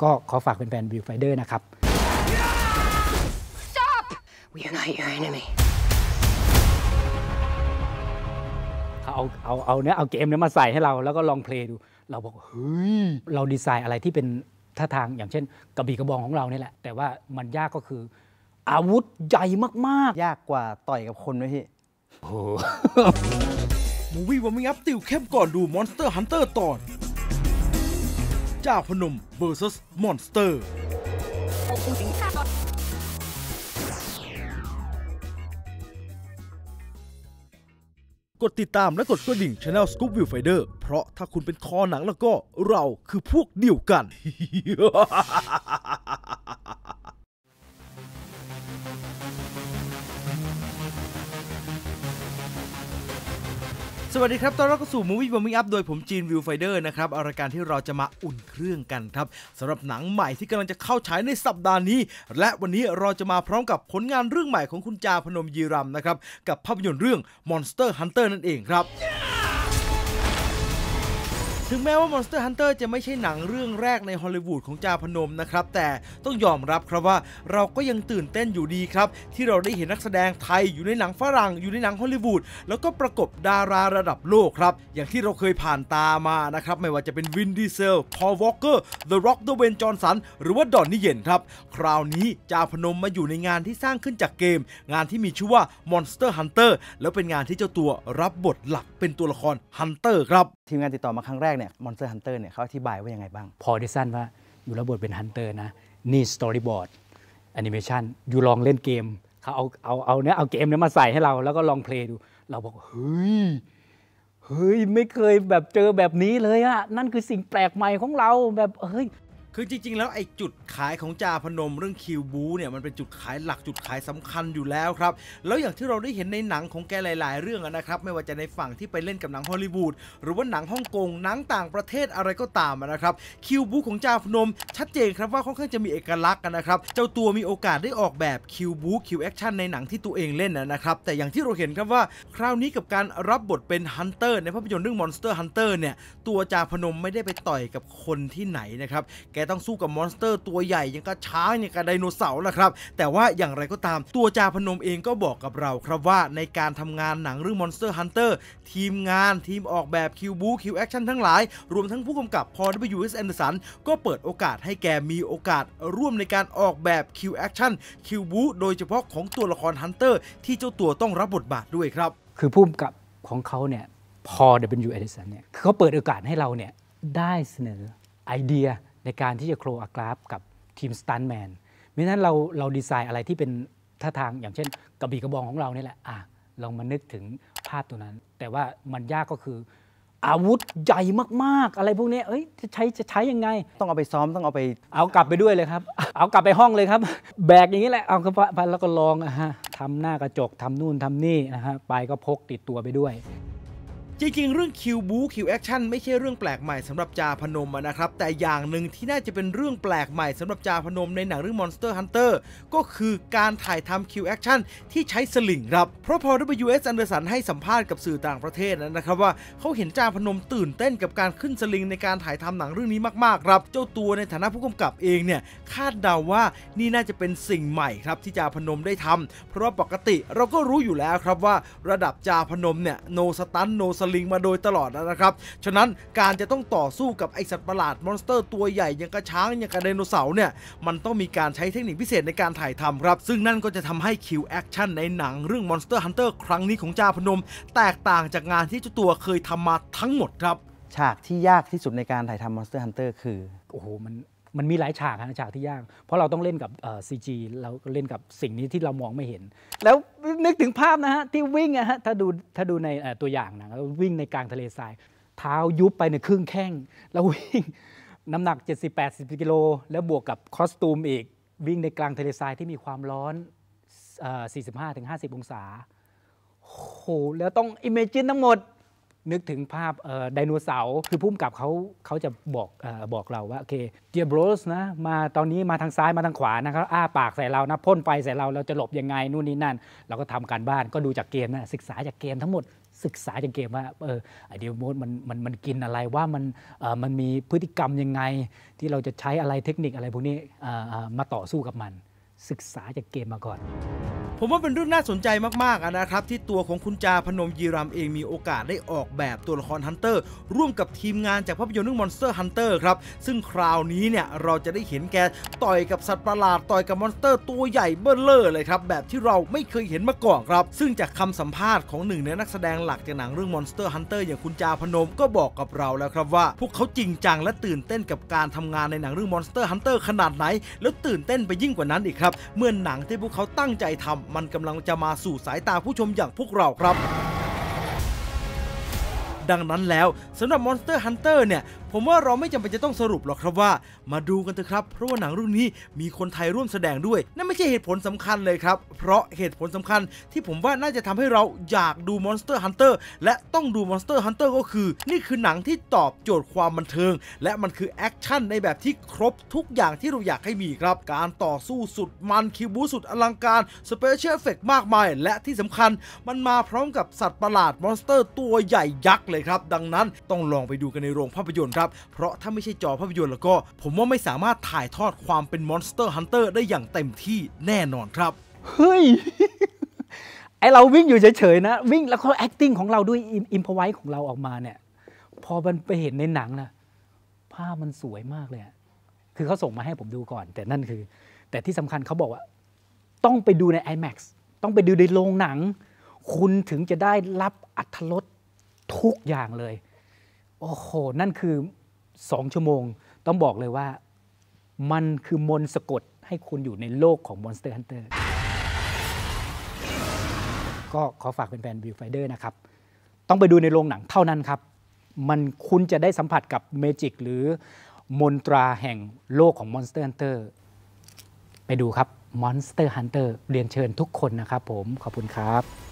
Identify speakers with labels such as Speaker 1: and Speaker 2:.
Speaker 1: ก็ขอฝากเป็นแฟนวิวไฟเดอร์นะครับ
Speaker 2: Stop! We are not your enemy.
Speaker 1: เอาเกมนี้มาใส่ให้เราแล้วก็ลองเพลย์ดูเราบอกเฮ้ยเราดีไซน์อะไรที่เป็นท่าทางอย่างเช่นกระบี่กระบองของเรานี่แหละแต่ว่ามันยากก็คืออาวุธใหญ่มาก
Speaker 3: ๆยากกว่าต่อยกับคนไหมพี่
Speaker 1: โอ้
Speaker 4: Movie Warming Up ติวเข้มก่อนดู Monster Hunter ตอนจ่าพนม vs Monsterกดติดตามและกดกระดิ่ง Channel Scoop Viewfinder เพราะถ้าคุณเป็นคอหนังแล้วก็เราคือพวกเดียวกัน สวัสดีครับต้อนรับเข้าสู่ Movie Warming Up โดยผมจีน Viewfinder นะครับรายการที่เราจะมาอุ่นเครื่องกันครับสำหรับหนังใหม่ที่กำลังจะเข้าฉายในสัปดาห์นี้และวันนี้เราจะมาพร้อมกับผลงานเรื่องใหม่ของคุณจาพนมยีรัมย์นะครับกับภาพยนตร์เรื่อง Monster Hunter นั่นเองครับถึงแม้ว่า Monster Hunter จะไม่ใช่หนังเรื่องแรกในฮอลลีวูดของจาพนมนะครับแต่ต้องยอมรับครับว่าเราก็ยังตื่นเต้นอยู่ดีครับที่เราได้เห็นนักแสดงไทยอยู่ในหนังฝรั่งอยู่ในหนังฮอลลีวูดแล้วก็ประกบดาราระดับโลกครับอย่างที่เราเคยผ่านตามานะครับไม่ว่าจะเป็นวินดีเซลพอลวอลเกอร์เดอะร็อกเดอะเวนจอห์นสันหรือว่าดอนนี่เย็นครับคราวนี้จาพนมมาอยู่ในงานที่สร้างขึ้นจากเกมงานที่มีชื่อว่า Monster Hunter แล้วเป็นงานที่เจ้าตัวรับบทหลักเป็นตัวละคร Hunter ครับ
Speaker 3: ทีมงานติดต่อมาครั้งแรกเนี่ย Monster Hunter เนี่ยเขาอธิบายว่ายังไงบ้าง
Speaker 1: พอได้สั้นว่าอยู่รับบทเป็นฮันเตอร์นะนี่สตอรี่บอร์ดแอนิเมชันอยู่ลองเล่นเกมเขาเอาเกมนี้มาใส่ให้เราแล้วก็ลองเพลย์ดูเราบอกเฮ้ยไม่เคยแบบเจอแบบนี้เลยอะนั่นคือสิ่งแปลกใหม่ของเราแบบเฮ้ย
Speaker 4: คือจริงๆแล้วไอ้จุดขายของจาพนมเรื่องคิวบูเนี่ยมันเป็นจุดขายหลักจุดขายสำคัญอยู่แล้วครับแล้วอย่างที่เราได้เห็นในหนังของแกหลายๆเรื่องนะครับไม่ว่าจะในฝั่งที่ไปเล่นกับหนังฮอลลีวูดหรือว่าหนังฮ่องกงหนังต่างประเทศอะไรก็ตามนะครับคิวบูของจาพนมชัดเจนครับว่าค่อนข้างจะมีเอกลักษณ์นะครับเจ้าตัวมีโอกาสได้ออกแบบคิวบูคิวแอคชั่นในหนังที่ตัวเองเล่นนะครับแต่อย่างที่เราเห็นครับว่าคราวนี้กับการรับบทเป็นฮันเตอร์ในภาพยนตร์เรื่อง Monster Hunter เนี่ยตัวจาพนมไม่ได้ไปต่อยกับคนที่ไหนนะครับแกต้องสู้กับมอนสเตอร์ตัวใหญ่ยังกับช้างยังกับไดโนเสาร์นะครับแต่ว่าอย่างไรก็ตามตัวจาพนมเองก็บอกกับเราครับว่าในการทำงานหนังเรื่อง Monster Hunter ทีมงานทีมออกแบบคิวบูคิวแอคชั่นทั้งหลายรวมทั้งผู้กำกับพอล W.S. Anderson ก็เปิดโอกาสให้แกมีโอกาสร่วมในการออกแบบคิวแอคชั่นคิวบูโดยเฉพาะของตัวละครฮันเตอร์ที่เจ้าตัวต้องรับบทบาทด้วยครับ
Speaker 1: คือผู้กำกับของเขาเนี่ยพอล W.S. Anderson เนี่ยเขาเปิดโอกาสให้เราเนี่ยได้เสนอไอเดียในการที่จะโครอะกราฟกับทีมสตันท์แมนไม่นั้นเราดีไซน์อะไรที่เป็นท่าทางอย่างเช่นกระบี่กระบองของเรานี่แหละลองมานึกถึงภาพตัวนั้นแต่ว่ามันยากก็คืออาวุธใหญ่มากๆอะไรพวกนี้จะใช้ยังไง
Speaker 3: ต้องเอาไปซ้อมต้องเอา
Speaker 1: กลับไปด้วยเลยครับเอากลับไปห้องเลยครับแบกอย่างนี้แหละเอาไปแล้วก็ลองทำหน้ากระจกทำนู่นทำนี่ไปก็พกติดตัวไปด้วย
Speaker 4: จริงๆเรื่องคิวบูคิวแอคชั่นไม่ใช่เรื่องแปลกใหม่สำหรับจาพนมนะครับแต่อย่างหนึ่งที่น่าจะเป็นเรื่องแปลกใหม่สำหรับจาพนมในหนังเรื่อง Monster Hunter ก็คือการถ่ายทำคิวแอคชั่นที่ใช้สลิงครับเพราะพอ W.S. Anderson ให้สัมภาษณ์กับสื่อต่างประเทศนะครับว่าเขาเห็นจาพนมตื่นเต้นกับการขึ้นสลิงในการถ่ายทำหนังเรื่องนี้มากๆครับเจ้าตัวในฐานะผู้กำกับเองเนี่ยคาดเดาว่านี่น่าจะเป็นสิ่งใหม่ครับที่จาพนมได้ทำเพราะปกติเราก็รู้อยู่แล้วครับว่าระดับจาพนมเนี่ยโนสตันโนสลิงมาโดยตลอดนะครับฉะนั้นการจะต้องต่อสู้กับไอสัตว์ประหลาดมอนสเตอร์ตัวใหญ่ยังกระช้างยังกระไดโนเสาร์เนี่ยมันต้องมีการใช้เทคนิคพิเศษในการถ่ายทำครับซึ่งนั่นก็จะทำให้คิวแอคชั่นในหนังเรื่อง Monster Hunter ครั้งนี้ของจาพนมแตกต่างจากงานที่เจ้าตัวเคยทำมาทั้งหมดครับ
Speaker 3: ฉากที่ยากที่สุดในการถ่ายทำ Monster Hunter คือ
Speaker 1: โอ้โหมันมีหลายฉากฉากที่ยากเพราะเราต้องเล่นกับCG เราก็เล่นกับสิ่งนี้ที่เรามองไม่เห็นแล้วนึกถึงภาพนะฮะที่วิ่งถ้าดูในตัวอย่างนะวิ่งในกลางทะเลทรายเท้ายุบไปในครึ่งแข้งแล้ววิ่งน้ำหนัก 70-80 กิโลแล้วบวกกับคอสตูมอีกวิ่งในกลางทะเลทรายที่มีความร้อน 45-50 องศาโหแล้วต้องอิเมจินทั้งหมดนึกถึงภาพไดโนเสาร์คือพุ่มกับเขาจะบอกเราว่าโอเคเดียบรสนะมาตอนนี้มาทางซ้ายมาทางขวานะครับอ้าปากใส่เรานะพ่นไฟใส่เราจะหลบยังไงนู่นนี่นั่นเราก็ทำการบ้านก็ดูจากเกมนะศึกษาจากเกมทั้งหมดศึกษาจากเกมว่าเดียบรสมันกินอะไรว่ามันมีพฤติกรรมยังไงที่เราจะใช้อะไรเทคนิคอะไรพวกนี้มาต่อสู้กับมันศึกษาจากเกมมาก่อน
Speaker 4: ผมว่าเป็นเรื่องน่าสนใจมากๆนะครับที่ตัวของคุณจาพนมยีรำเองมีโอกาสได้ออกแบบตัวละครฮันเตอร์ร่วมกับทีมงานจากภาพยนตร์เรื่อง Monster Hunter ครับซึ่งคราวนี้เนี่ยเราจะได้เห็นแกต่อยกับสัตว์ประหลาดต่อยกับมอนสเตอร์ตัวใหญ่เบ้อเร่อเลยครับแบบที่เราไม่เคยเห็นมาก่อนครับซึ่งจากคำสัมภาษณ์ของหนึ่งในนักแสดงหลักจากหนังเรื่อง Monster Hunter อย่างคุณจาพนมก็บอกกับเราแล้วครับว่าพวกเขาจริงจังและตื่นเต้นกับการทำงานในหนังเรื่อง Monster Hunter ขนาดไหนแล้วตื่นเต้นไปยิ่งกว่านั้นอีกครับเมื่อหนังที่พวกเขาตั้งใจทำมันกำลังจะมาสู่สายตาผู้ชมอย่างพวกเราครับดังนั้นแล้วสำหรับ Monster Hunter เนี่ยผมว่าเราไม่จำเป็นจะต้องสรุปหรอกครับว่ามาดูกันเถอะครับเพราะว่าหนังเรื่องนี้มีคนไทยร่วมแสดงด้วยนั่นไม่ใช่เหตุผลสำคัญเลยครับเพราะเหตุผลสำคัญที่ผมว่าน่าจะทำให้เราอยากดู Monster Hunter และต้องดู Monster Hunter ก็คือนี่คือหนังที่ตอบโจทย์ความบันเทิงและมันคือแอคชั่นในแบบที่ครบทุกอย่างที่เราอยากให้มีครับการต่อสู้สุดมันคิวบูสุดอลังการสเปเชียลเอฟเฟกต์มากมายและที่สำคัญมันมาพร้อมกับสัตว์ประหลาดมอนสเตอร์ตัวใหญ่ยักษ์เลยครับดังนั้นต้องลองไปดูกันในโรงภาพยนตร์ครับเพราะถ้าไม่ใช่จอภาพยนตร์แล้วก็ผมว่าไม่สามารถถ่ายทอดความเป็น Monster Hunter ได้อย่างเต็มที่แน่นอนครับ
Speaker 1: เฮ้ย ไอเราวิ่งอยู่เฉยๆนะวิ่งแล้วก็ acting ของเราด้วย improvise ของเราออกมาเนี่ยพอมันไปเห็นในหนังนะภาพมันสวยมากเลยคือเขาส่งมาให้ผมดูก่อนแต่ที่สำคัญเขาบอกว่าต้องไปดูใน IMAX ต้องไปดูในโรงหนังคุณถึงจะได้รับอรรถรสทุกอย่างเลยโอ้โหนั่นคือ2 ชั่วโมงต้องบอกเลยว่ามันคือมนต์สะกดให้คุณอยู่ในโลกของ Monster Hunter ก็ขอฝากแฟนๆ Viewfinder นะครับต้องไปดูในโรงหนังเท่านั้นครับคุณจะได้สัมผัสกับเมจิกหรือมนตราแห่งโลกของ Monster Hunter ไปดูครับ Monster Hunter เรียนเชิญทุกคนนะครับผมขอบคุณครับ